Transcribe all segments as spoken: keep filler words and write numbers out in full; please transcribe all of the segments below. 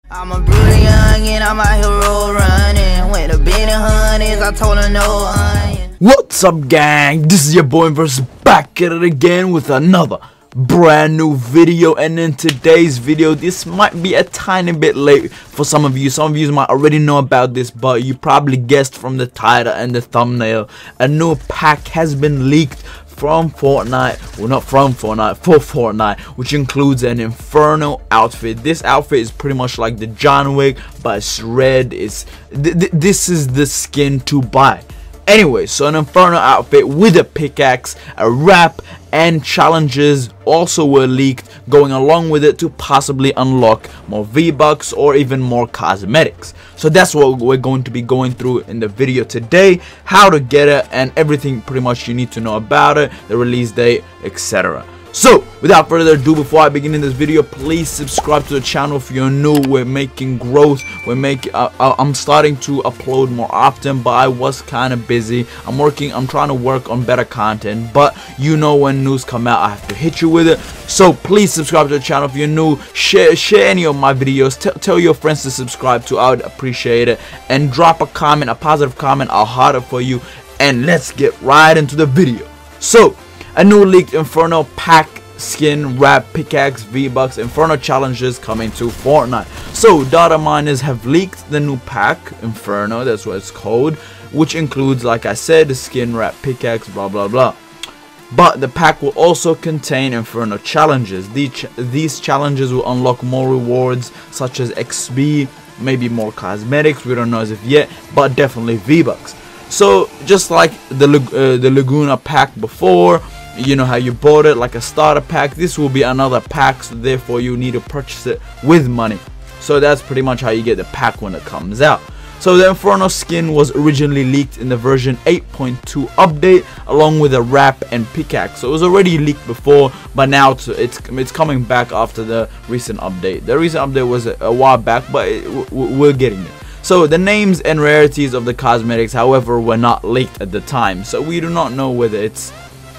I'm a brutal young and I'm out here roll running. With a bit of honeys, I told her no onion. What's up, gang? This is your boy Inverse back at it again with another brand new video. And in today's video, this might be a tiny bit late for some of you. Some of you might already know about this, but you probably guessed from the title and the thumbnail. A new pack has been leaked from Fortnite, well not from Fortnite, for Fortnite, which includes an Inferno outfit. This outfit is pretty much like the John Wick, but it's red. It's th th this is the skin to buy. Anyway, so an Inferno outfit with a pickaxe, a wrap, and challenges also were leaked going along with it to possibly unlock more V-Bucks or even more cosmetics. So that's what we're going to be going through in the video today, how to get it and everything pretty much you need to know about it, the release date, et cetera. So without further ado, before I begin in this video, please subscribe to the channel if you're new. We're making growth. We're making uh, I'm starting to upload more often, but I was kind of busy. I'm working I'm trying to work on better content, but you know when news come out I have to hit you with it. So please subscribe to the channel if you're new. Share share any of my videos. T tell your friends to subscribe to. I would appreciate it. And drop a comment, a positive comment. I'll heart it for you. And let's get right into the video. So a new leaked Inferno pack, skin, wrap, pickaxe, V-Bucks, Inferno challenges coming to Fortnite. So data miners have leaked the new pack, Inferno, that's what it's called, which includes, like I said, the skin, wrap, pickaxe, blah blah blah. But the pack will also contain Inferno challenges. These, ch these challenges will unlock more rewards such as X P, maybe more cosmetics, we don't know as of yet, but definitely V-Bucks. So just like the, uh, the Laguna pack before, you know how you bought it like a starter pack, this will be another pack, so therefore you need to purchase it with money. So that's pretty much how you get the pack when it comes out. So the Inferno skin was originally leaked in the version eight point two update along with a wrap and pickaxe. So it was already leaked before, but now it's it's, it's coming back after the recent update. The recent update was a, a while back, but it, w we're getting it. So the names and rarities of the cosmetics, however, were not leaked at the time, so we do not know whether it's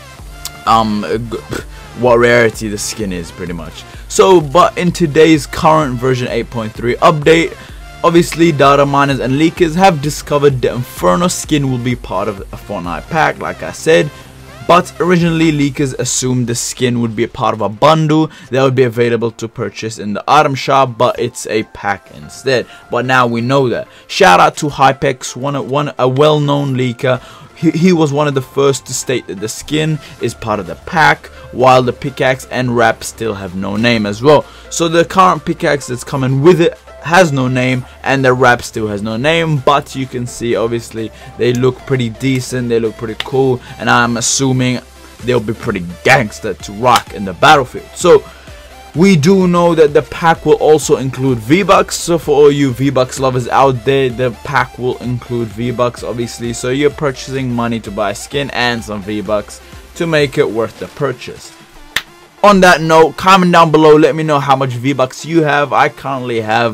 um what rarity the skin is pretty much. So but in today's current version eight point three update, obviously data miners and leakers have discovered the Inferno skin will be part of a Fortnite pack, like I said. But originally leakers assumed the skin would be a part of a bundle that would be available to purchase in the item shop, but it's a pack instead. But now we know that. Shout out to Hypex, one one a well-known leaker. He, he was one of the first to state that the skin is part of the pack, while the pickaxe and wrap still have no name as well. So the current pickaxe that's coming with it has no name, and the wrap still has no name, but you can see obviously they look pretty decent, they look pretty cool, and I'm assuming they'll be pretty gangster to rock in the battlefield. So we do know that the pack will also include V-Bucks, so for all you V-Bucks lovers out there, the pack will include V-Bucks obviously, so you're purchasing money to buy skin and some V-Bucks to make it worth the purchase. On that note, comment down below, let me know how much V-Bucks you have. I currently have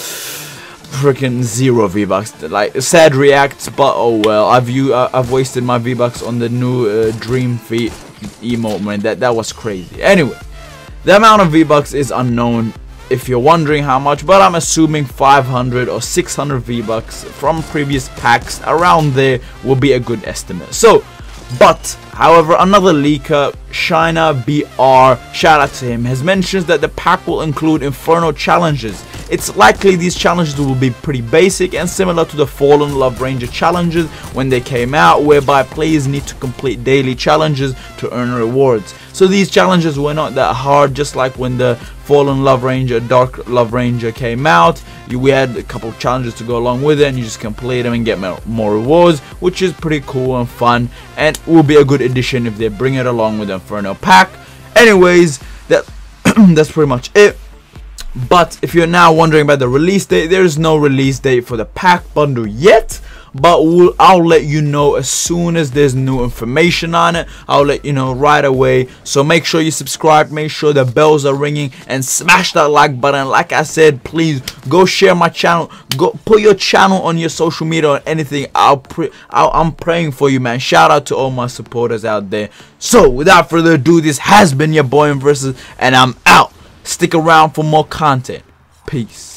freaking zero V-Bucks. Like, sad reacts, but oh well. I've you uh, I've wasted my V-Bucks on the new uh, Dream Feet emote, man. That that was crazy. Anyway, the amount of V-Bucks is unknown if you're wondering how much, but I'm assuming five hundred or six hundred V-Bucks from previous packs. Around there will be a good estimate. So, but however, another leaker, Shina B R, shout out to him, has mentioned that the pack will include Inferno challenges. It's likely these challenges will be pretty basic and similar to the Fallen Love Ranger challenges when they came out, whereby players need to complete daily challenges to earn rewards. So these challenges were not that hard, just like when the Fallen Love Ranger, Dark Love Ranger came out. You, we had a couple of challenges to go along with it, and you just complete them and get more, more rewards, which is pretty cool and fun, and will be a good addition if they bring it along with the Inferno pack. Anyways, that that's pretty much it. But if you're now wondering about the release date, there is no release date for the pack bundle yet, but we'll, I'll let you know as soon as there's new information on it. I'll let you know right away. So make sure you subscribe, make sure the bells are ringing, and smash that like button. Like I said, please go share my channel, go put your channel on your social media or anything. I'll, pre I'll I'm praying for you, man. Shout out to all my supporters out there. So without further ado, this has been your boy Inverse, and I'm out. Stick around for more content. Peace.